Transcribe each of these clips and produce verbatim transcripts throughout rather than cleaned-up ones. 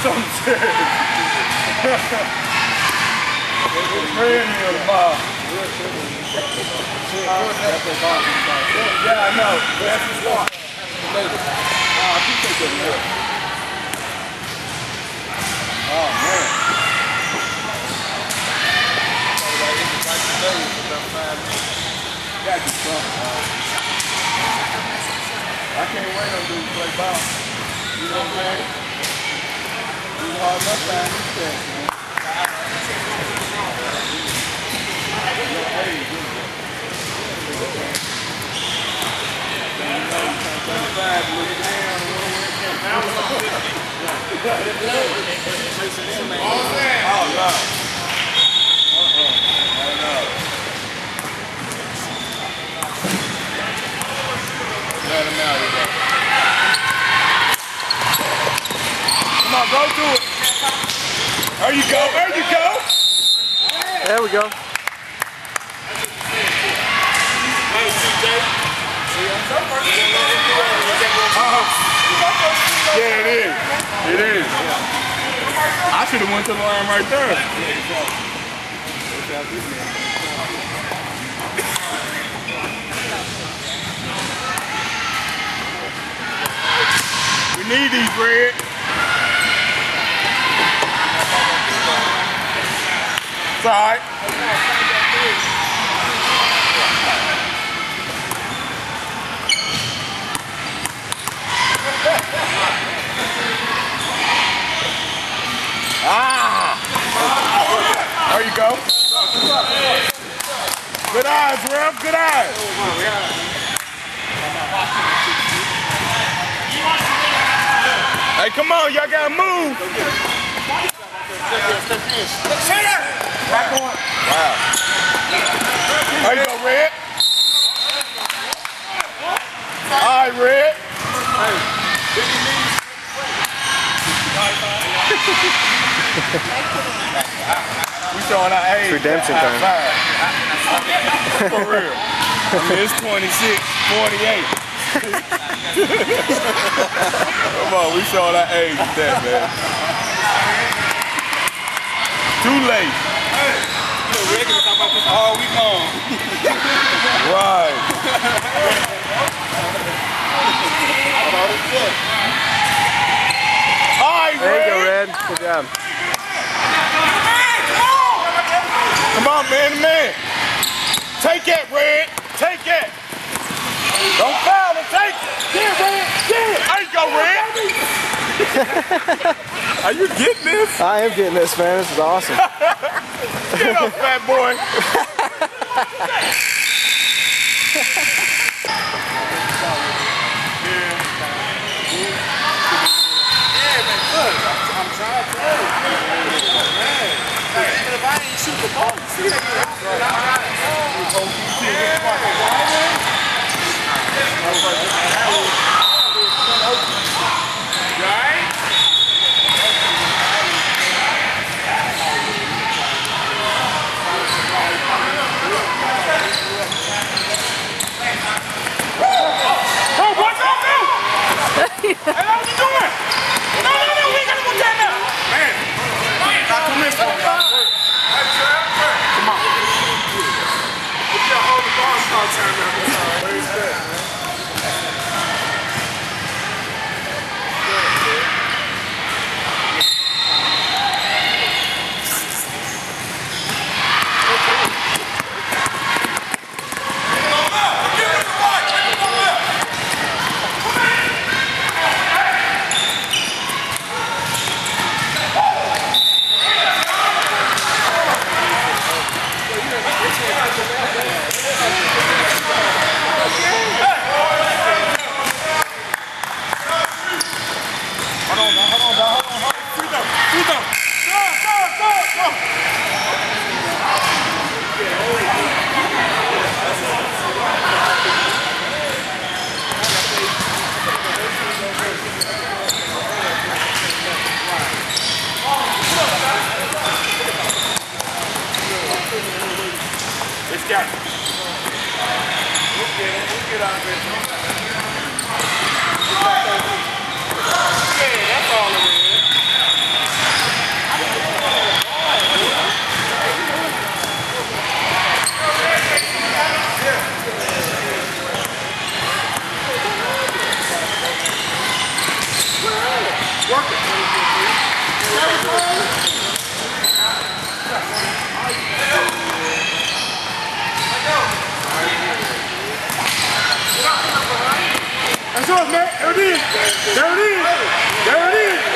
on the chair. Praying here tomorrow. Yeah, I know. That's the start. Oh, I keep taking it. Oh, man. Got you, son. I can't wait on dude to play ball. You know what I'm saying? He's hard enough time to stretch, man. Oh, no. Let him out of there. Come on, go to it. There you go, there you go. There we go. Uh-huh. Yeah, it is. It is. I should have went to the line right there. We need these, Red. It's all right. Ah! There you go. Good eyes, Rev. Good eyes. Hey, come on, y'all gotta move. Back on. Wow. There you go, Red. All right, Red. We showing our age. Redemption time. For real. I mean, it's twenty-six, forty-eight. Come on, we showing our age with that, man. Too late. Hey, you know, Rick, we talk about this all week long. Right. All right, there you go, Red. Red. Good job. Come on, man to man. Take that, Red. Take that. Don't foul it. Take it. Yeah, Red. Yeah. There you go, Red. Are you getting this? I am getting this, man. This is awesome. Get up, fat boy. I'm trying to tell you. Even if I ain't shoot the ball, you see that? Bro, what's up, dude? Hey, what you doing? No, no, no, we ain't got to go down now. Man, not to miss one. Come on. We got all the balls all the time now. Where's that? It's got it. We'll get it. We'll get out of it. Yeah, that's all it is. That's yours, man. There it is. There it is. There it is.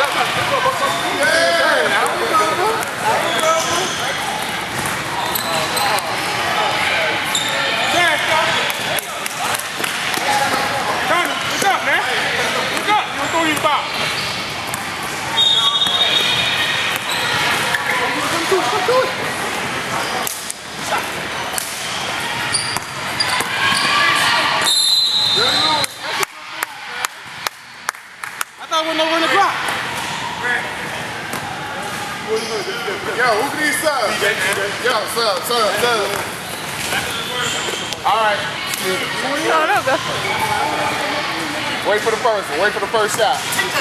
Connor, what's up, man? What's up? You don't throw these balls. Come do it. Come do it. I wasn't over in the block. Yo, who can these subs? Yo, sub, sub, sub. All right. Wait for the first one. Wait for the first shot.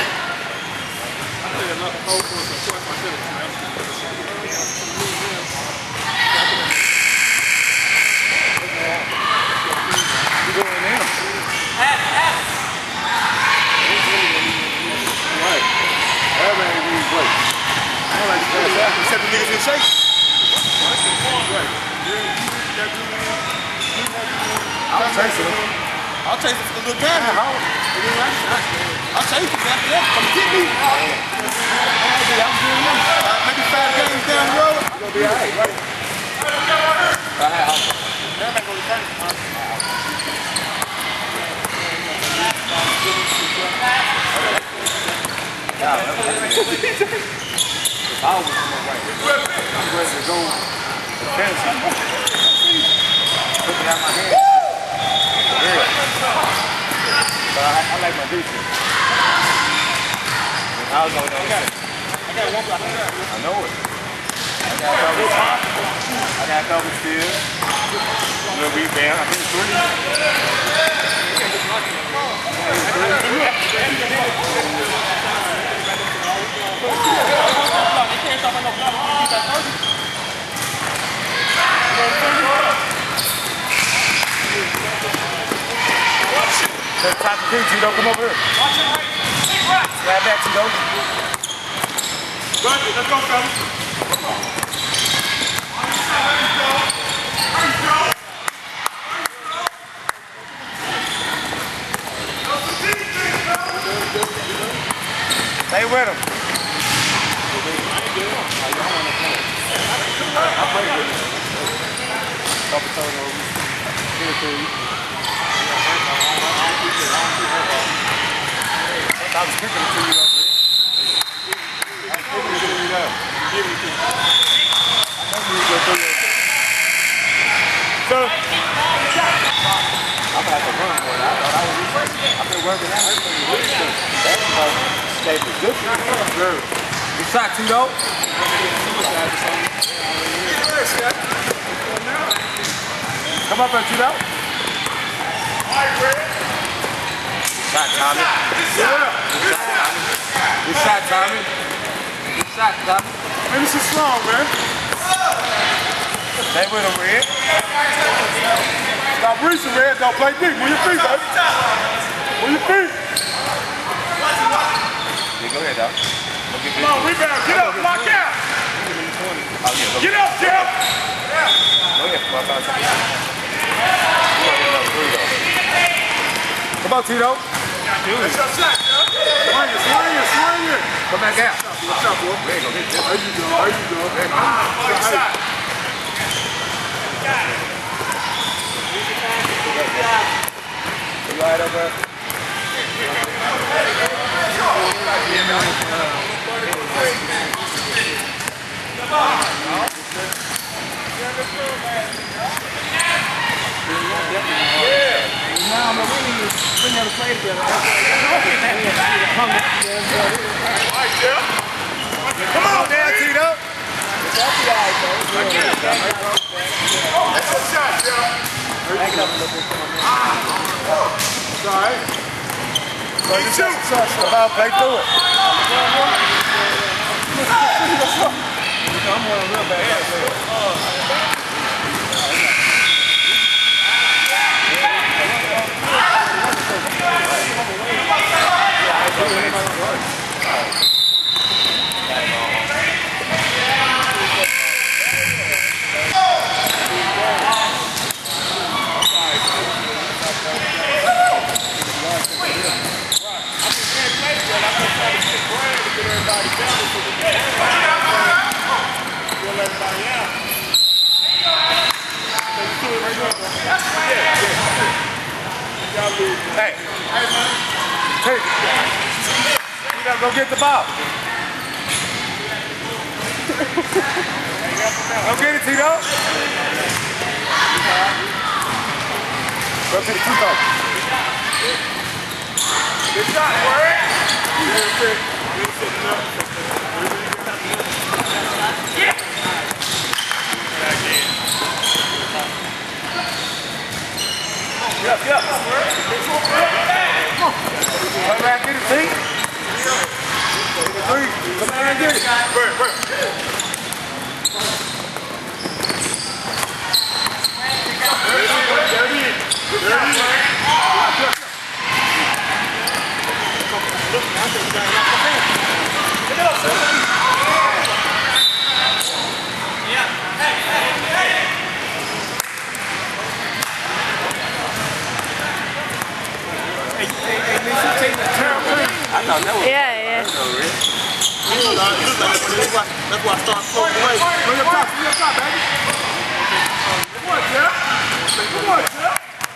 Except the niggas in shape. I'll chase him. I'll chase him for the little guy. I'll chase him after that. Come get me. Maybe five games down the road. You're going to be all right, right? Everybody go to the I was on my way. I'm ready to go to fantasy. Looking at my hand. Yeah. But I, I like my defense. I was over there. I got one block. I know it. I got a couple. I got a couple still. A little rebound. I think three. Top of Tito, come over here. Grab that, Tito. Let's go, fellas. Stay with him. Couple turnovers. Here to you. I was kicking it to you over here. I was kicking it to you there. Give it to you. I know you were going to do it. So, I'm going to have to run for it. I thought I was I've been working out. That's because they were good for you. Good shot, Tito. Come up there, Tito. Good shot, Tommy. Yeah. Good shot, Tommy. Good shot, Tommy. Man, this is strong, man. Stay with him, Red. Stop reaching, Red. Don't play deep. Move your feet, baby. Move your feet. Yeah, go ahead, dog. Come on, rebound. Get up. Lock out. Get up, Jeff. Go ahead. Come on, Tito. That's your shot, Jeff. Swing it, swing it, swing it. Come back out. What's up, boy? There you go. There you go. There you go. There you go. Good shot. You all right over there? No, but we need to bring them to play together. Come on, down, Tito. That's a shot, Jeff. Back it up a little bit. It's all right. So you shoot. Come on, play through it. I'm on a real bad player. Hey, take it. You gotta go get the ball. Go get it, Tito. Go to the two-throw. Good shot, Warren. Get up, get up. Come back, get it, T. Three. Come back and get it. Burn, burn. Yeah, yeah. That's why I start floating away. Bring your top, bring your top, baby. Come on, Jeff. Come on, Jeff.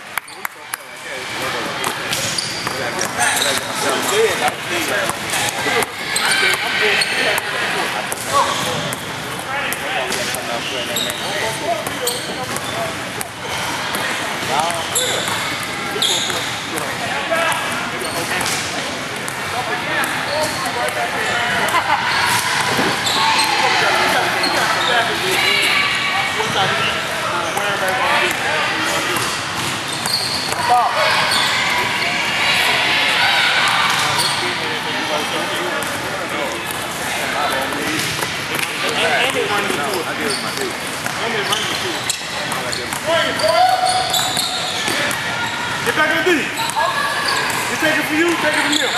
Get back in the D. You take it for you, take it for me.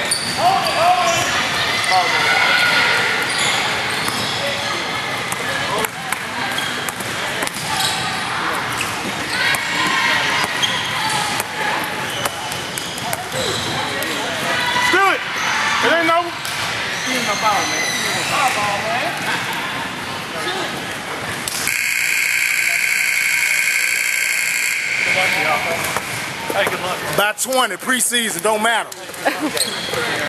Still it. It ain't no. Give me my ball, man. Give me my ball, man. Hey, good luck. By twenty, preseason, don't matter.